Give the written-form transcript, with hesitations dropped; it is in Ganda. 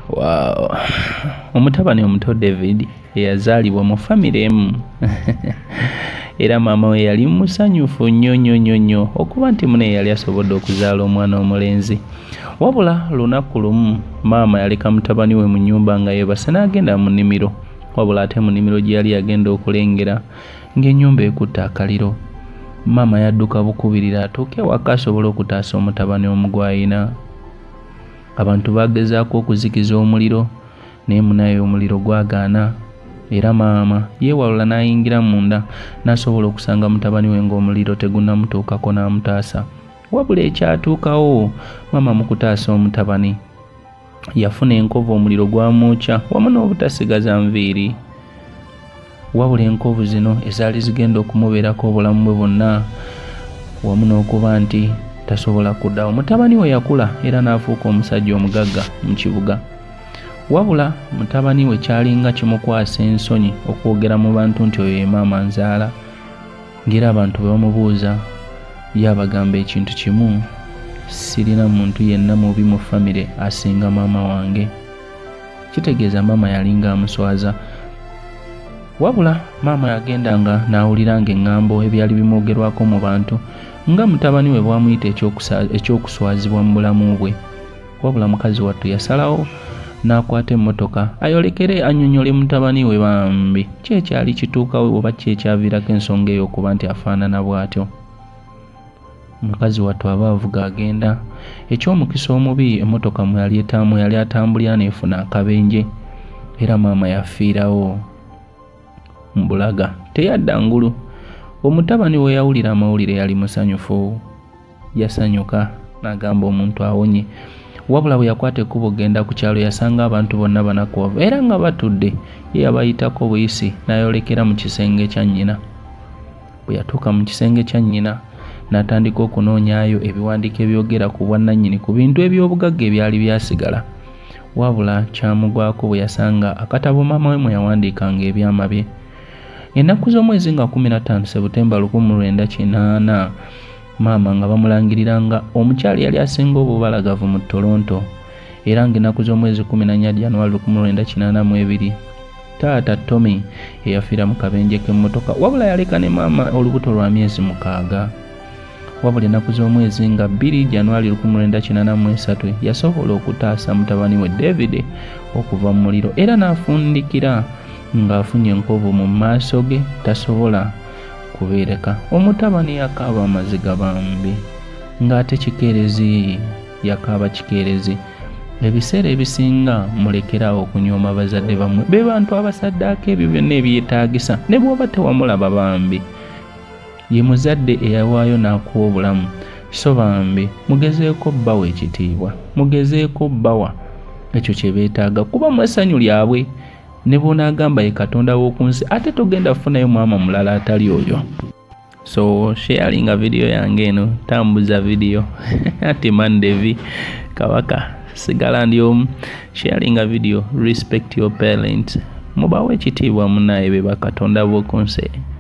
Wow. Omutabani omuto David eyazaalibwa mu famire emu era maama we yali musanyufu nnyo okuba nti mune yali asobodde okuzaala omwana omulenzi. Wabula lunaku lumu maama yaleka mutabani we mu nnyumba nga yeebase n'agenda mu nnimiro. Wabula ate mu nnimiro gye yali yagenda okulengera ng'ennyumba ekutte akaliro. Maama yadduka bukubirira atuuke waka asobole okutaasa omutabani omugwayina. Abantu bagezaako okuzikiza omuliro naye munaye omuliro gwagaana era maama yeewalula n'ayingira munda n'asobola okusanga mutabani we ng'omuliro tegunnamutuukako n'amutaasa. Wabula ekyatuukawo maama mu kutaasa omutabani yafuna enkovu omuliro gwamwokya wamu n'obutasigaza nviiri. Wabula enkovu zino ezaali zigenda okumubeerako obulamu bwe bwonna wamu n'okuba nti tasobola kuddawo. Mutabani we yakula era n'afuuka omusajja omugagga mu kibuga. Wabula mutabani we kyalinga kimukwasa ensonyi okwogera mu bantu nti oyo ye maama nzaala, ng'era abantu bwe bamubuuza yabagamba ekintu kimu, sirina muntu yenna mubi mu famire asinga maama wange. Kitegeeza maama yalinga amuswaza. Wabula maama yagendanga n'awulira ng'eŋŋambo ebyali bimwogerwako mu bantu nga mutabani we bwamuyita ekyokuswazibwa mu bulamu bwe. Wabula mukazi wattu yasalawo n'akwata emmotoka ayolekere annyonnyole mutabani we bambi kyekyali kituukawo oba kyekyaviirako ensonga eyo okuba nti afaanana bw'atyo. Mukazi wattu aba avuga agenda. Eky'omukisa omubi emmotoka mwe yali atambulira n'efuna akabenje era maama yafiirawo mu bulaga teyadda ngulu. Omutabani we yawulira amawulire yali musanyufu, yasanyuka n'agamba omuntu awonye. Wabula bwe yakwata ekkubo genda ku kyalo yasanga abantu bonna banakuwavu era nga batudde. Ye yabayitako buyisi n'ayolekera mu kisenge kya nnyina. Bwe yatuuka mu kisenge kya nnyina n'atandika okunoonyaayo ebiwandiiko ebyogera ku bwannannyini ku bintu eby'obugagga ebyali byasigala. Wabula kyamugwako bwe yasanga akatabo maama we mwe yawandiikanga ebyama bye. Ennaku z'omwezi nga 15 Septemba 1980 maama nga bamulangirira nga omukyali yali asinga obubalagavu mu Toronto era ng'ennaku z'omwezi 14 January 1982 taata Tommy eyafiira mu kabenje k'emmotoka. Wabula yaleka ne maama olubuto lwa myezi 6. Wabula ennaku z'omwezi nga 2 January 1983 yasobola okutaasa mutabani we David okuva mu muliro era n'afundikira ng'afunye enkovu mu maaso ge tasobola kubeereka. Omutabani yakaaba amaziga bambi ng'ate kikeerezi yakaaba kikeerezi. Ebiseera ebisinga mulekerawo okunyooma bazadde bammwe be bantu abasaddaako ebyo byonna ebyetaagisa ne bw'oba tewamulaba bambi. Ye muzadde eyawaayo n'akuwa obulamu. So bambi mugezeeko bbawa ekitiibwa, mugezeeko bbawa ekyo kye beetaaga kuba mu essanyu lyabwe. Ne bw'onaagamba ye Katonda w'oku nsi ate togenda kufunayo mwama mulala atali oyo. So sharinga video yange eno tambuza video ati Mandevi Kabaka sigala ndi omu. Sharinga video, respect your parents, mubawe ekitiibwa munaye be Bakatonda b'oku nsi.